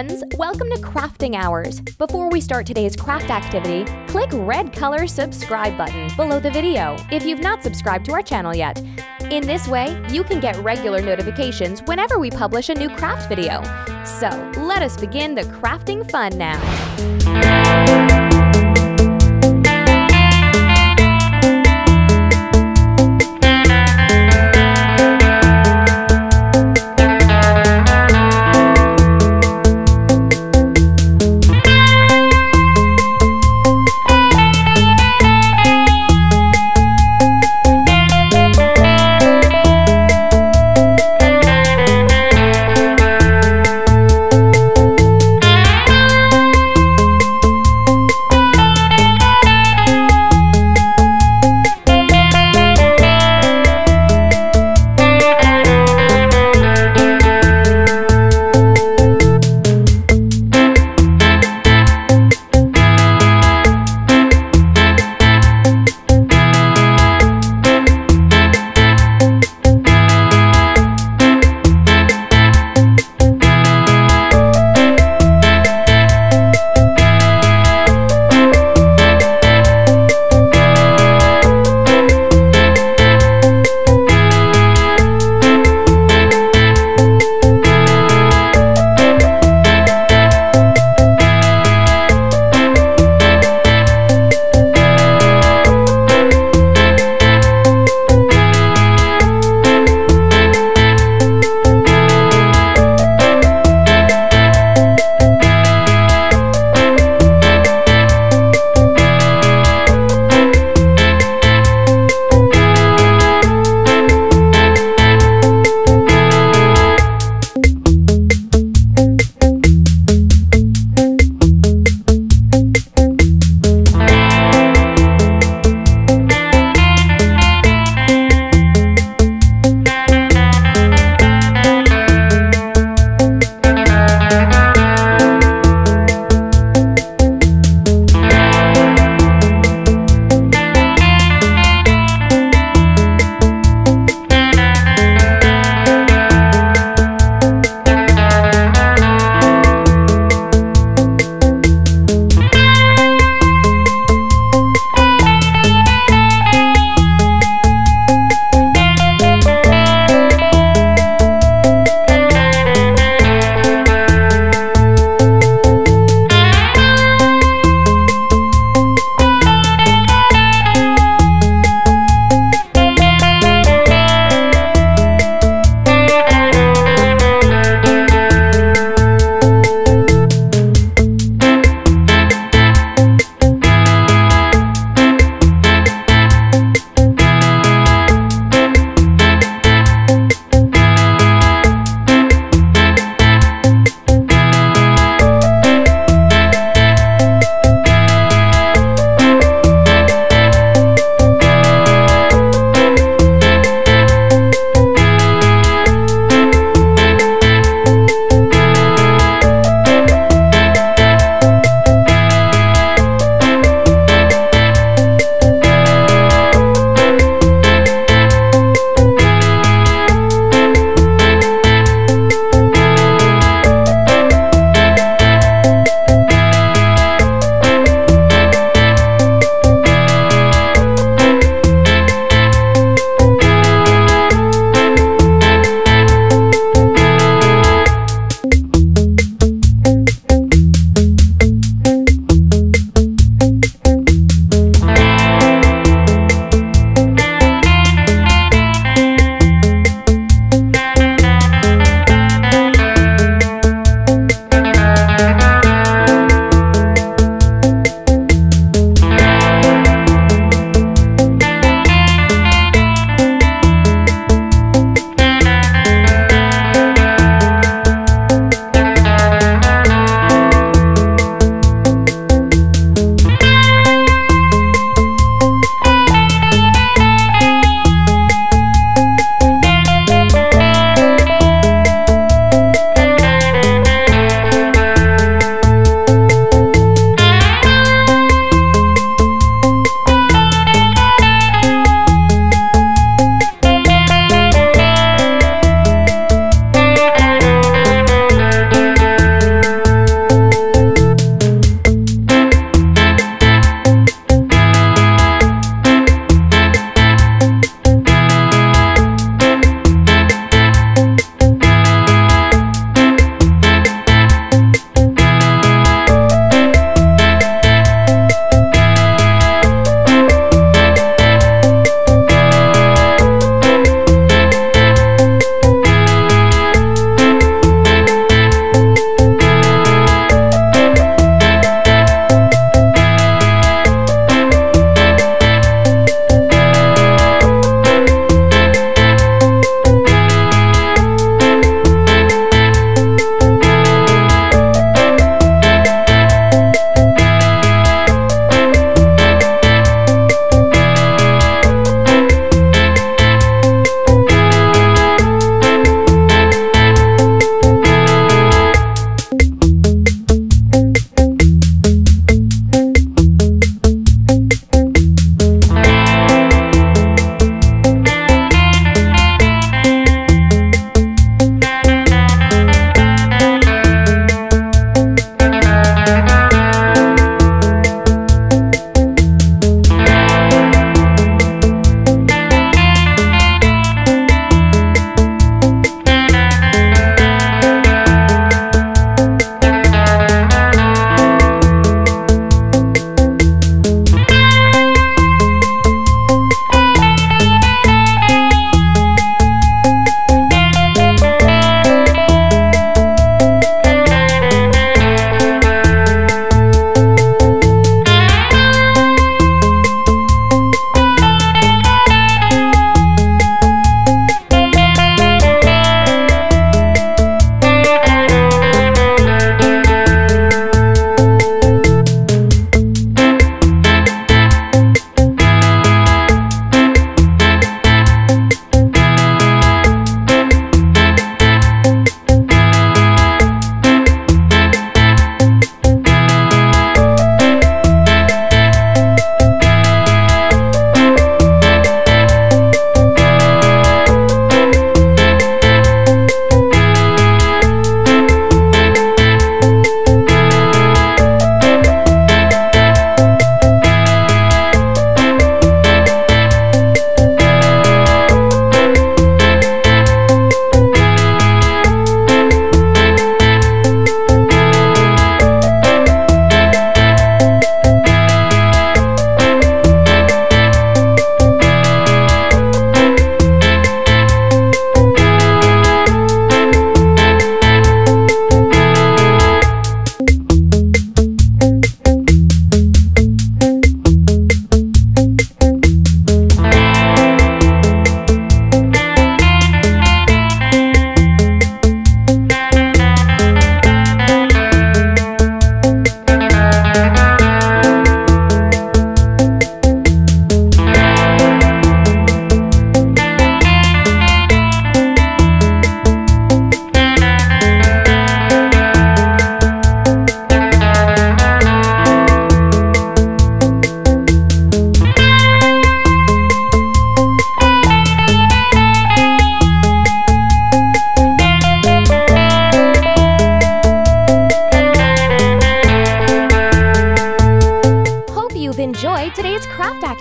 friends! Welcome to Crafting Hours. Before we start today's craft activity, click red color subscribe button below the video if you've not subscribed to our channel yet. In this way, you can get regular notifications whenever we publish a new craft video. So, let us begin the crafting fun now.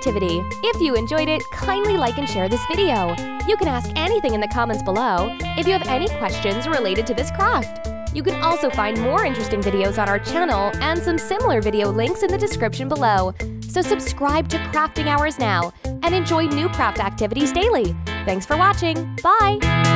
activity. If you enjoyed it, kindly like and share this video. You can ask anything in the comments below if you have any questions related to this craft. You can also find more interesting videos on our channel and some similar video links in the description below. So subscribe to Crafting Hours now and enjoy new craft activities daily. Thanks for watching. Bye!